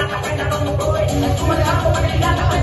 la pena no me voy. Tú me dejas como que ya la